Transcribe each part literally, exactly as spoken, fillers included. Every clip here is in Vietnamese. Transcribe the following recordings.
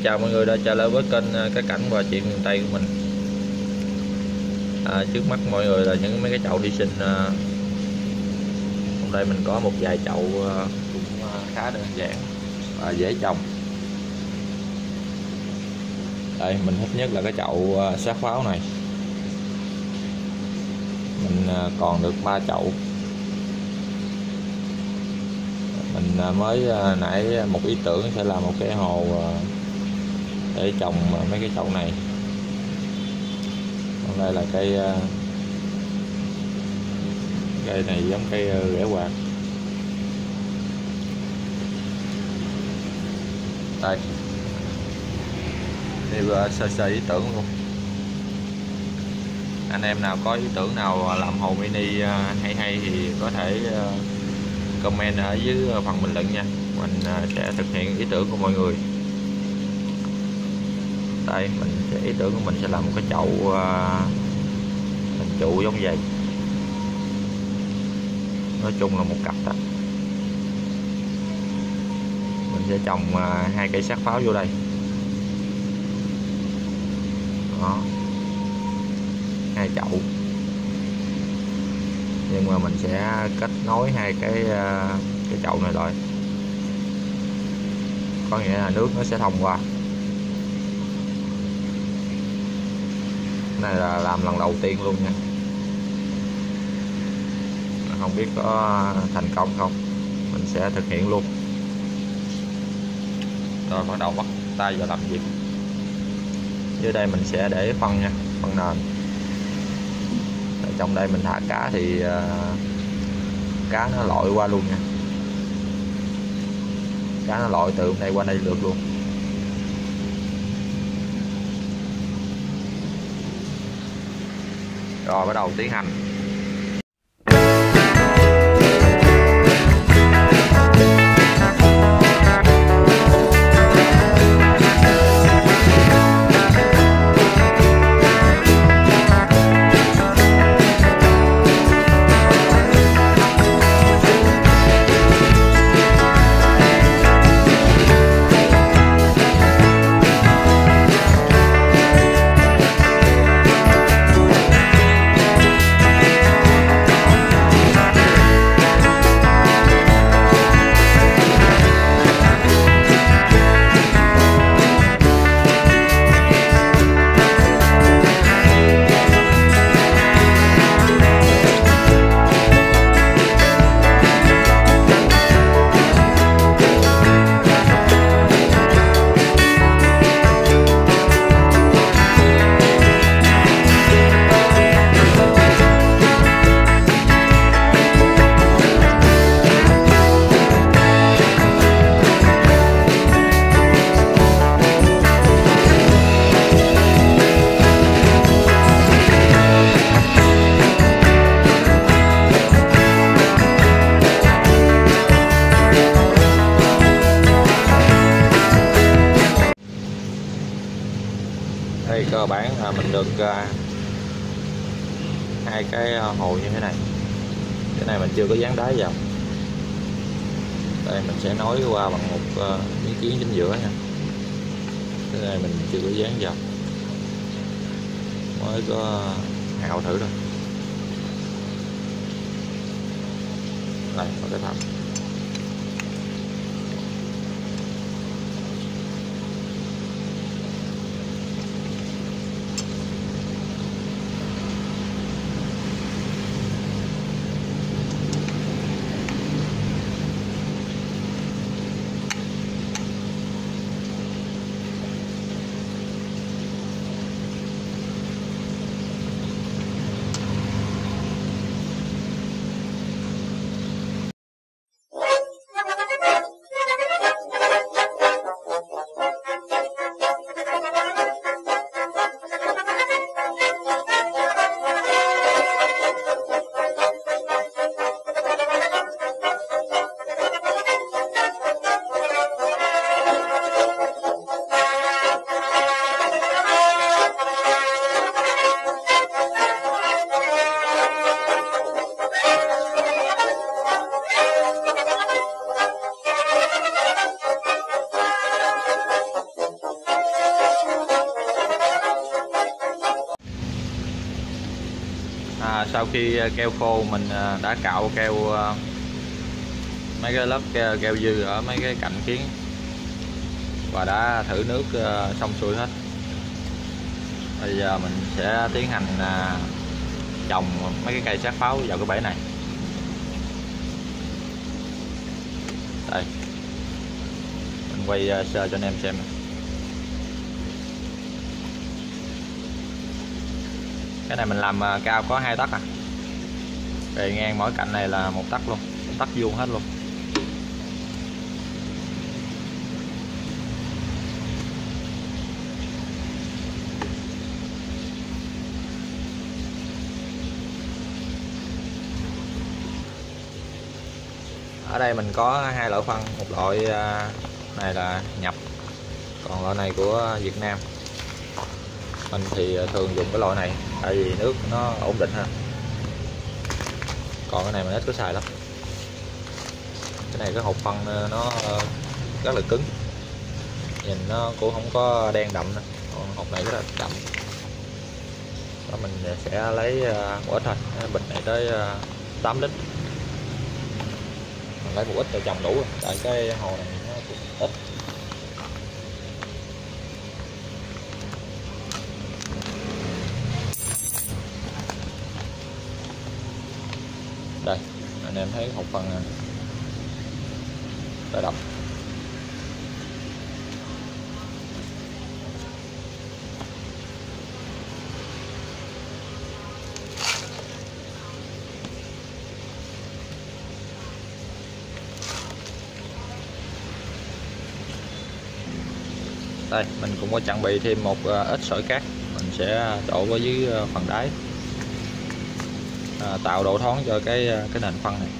chào mọi người đã trở lại với kênh Cái Cảnh và Chuyện Miền Tây của mình. À, trước mắt mọi người là những mấy cái chậu đi sinh. À, hôm nay mình có một vài chậu à, cũng khá đơn giản và dễ trồng. Đây mình thích nhất là cái chậu à, sát pháo này. Mình à, còn được ba chậu. Mình à, mới à, nãy một ý tưởng sẽ làm một cái hồ à, để trồng mấy cái chậu này. Còn đây là cây cây này giống cây rễ quạt. Đây nêu sơ sơ ý tưởng luôn. Anh em nào có ý tưởng nào làm hồ mini hay hay thì có thể comment ở dưới phần bình luận nha, mình sẽ thực hiện ý tưởng của mọi người. Đây mình sẽ, ý tưởng của mình sẽ làm một cái chậu hình trụ giống vậy, nói chung là một cặp đó. Mình sẽ trồng hai cây sát pháo vô đây đó, hai chậu, nhưng mà mình sẽ kết nối hai cái cái chậu này lại, có nghĩa là nước nó sẽ thông qua. Cái này là làm lần đầu tiên luôn nha, không biết có thành công không, mình sẽ thực hiện luôn. Rồi bắt đầu bắt tay vào làm việc. Dưới đây mình sẽ để phân nha, phân nền. Ở trong đây mình thả cá thì uh, cá nó lội qua luôn nha, cá nó lội từ đây qua đây được luôn. Rồi bắt đầu tiến hành. Đây cơ bản là mình được uh, hai cái hồ như thế này. Cái này mình chưa có dán đáy vào. Đây mình sẽ nối qua bằng một uh, miếng kiến chính giữa nha. Cái này mình chưa có dán vào, mới có hạo thử thôi. Đây có cái thật. À, sau khi keo khô mình đã cạo keo mấy cái lớp keo, keo dư ở mấy cái cạnh kiến và đã thử nước xong xuôi hết. Bây giờ mình sẽ tiến hành trồng mấy cái cây sát pháo vào cái bể này. Đây, mình quay sơ cho anh em xem. Cái này mình làm cao có hai tấc à, bề ngang mỗi cạnh này là một tấc luôn, một tấc vuông hết luôn. Ở đây mình có hai loại phân, một loại này là nhập, còn loại này của Việt Nam. Mình thì thường dùng cái loại này tại vì nước nó ổn định hơn, còn cái này mình ít có xài lắm. Cái này cái hộp phân nó rất là cứng, nhìn nó cũng không có đen đậm nữa. Còn hộp này rất là đậm. Đó, mình sẽ lấy một ít thôi, bình này tới tám lít. Mình lấy một ít để trồng đủ rồi, tại cái hồ này nó cũng ít. Đây, anh em thấy hộp phân đã đậm. Đây, mình cũng có chuẩn bị thêm một ít sỏi cát, mình sẽ đổ ở dưới phần đáy, à, tạo độ thoáng cho cái cái nền phân này.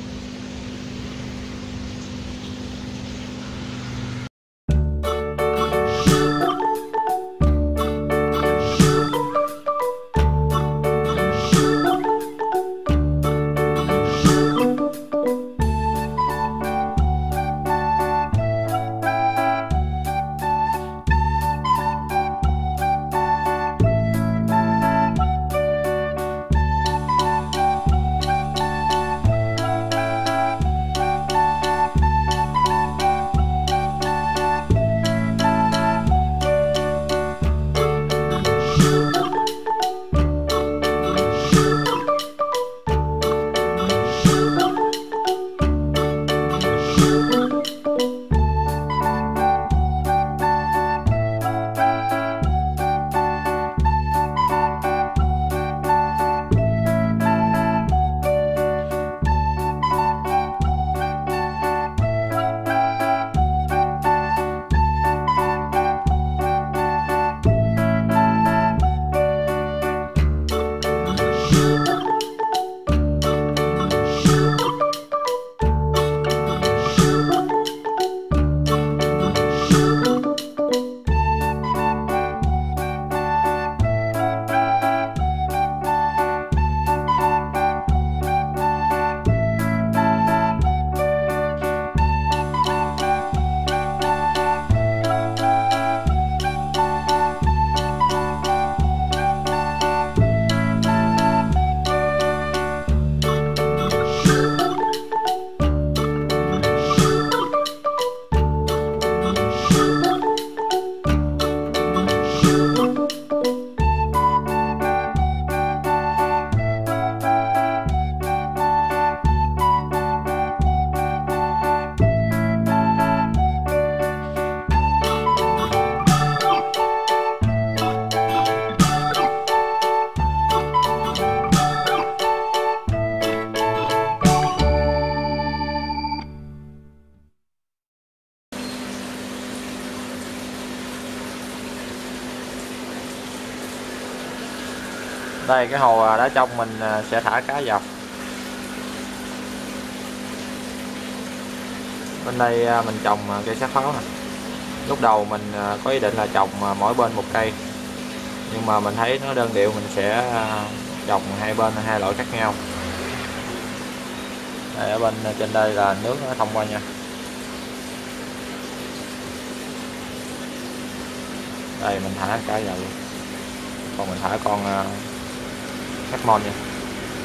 Đây, cái hồ đá trong mình sẽ thả cá vào. Bên đây mình trồng cây sát pháo này. Lúc đầu mình có ý định là trồng mỗi bên một cây, nhưng mà mình thấy nó đơn điệu, mình sẽ trồng hai bên hai loại khác nhau. Đây, ở bên trên đây là nước nó thông qua nha. Đây mình thả cá vào luôn, còn mình thả con Hacmon nha.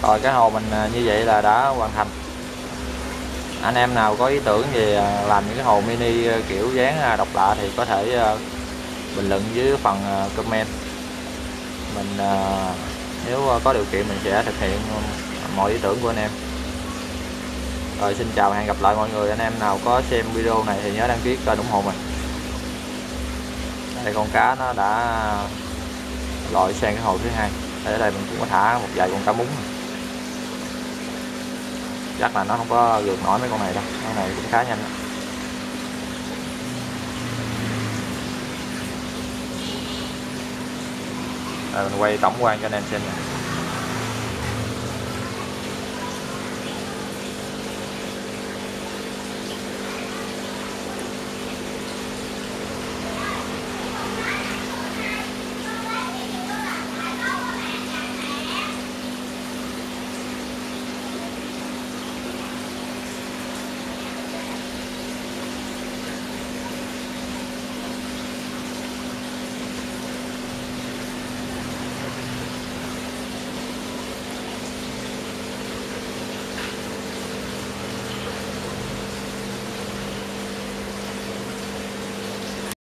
Rồi cái hồ mình như vậy là đã hoàn thành. Anh em nào có ý tưởng về làm những cái hồ mini kiểu dáng độc lạ thì có thể bình luận dưới phần comment. Mình nếu có điều kiện mình sẽ thực hiện mọi ý tưởng của anh em. Rồi xin chào, hẹn gặp lại mọi người. Anh em nào có xem video này thì nhớ đăng ký kênh ủng hộ mình. Đây con cá nó đã lội sang cái hồ thứ hai. Ở đây mình cũng có thả một vài con cá múng. Chắc là nó không có vượt nổi mấy con này đâu, con này cũng khá nhanh đó. Rồi mình quay tổng quan cho anh em xem này.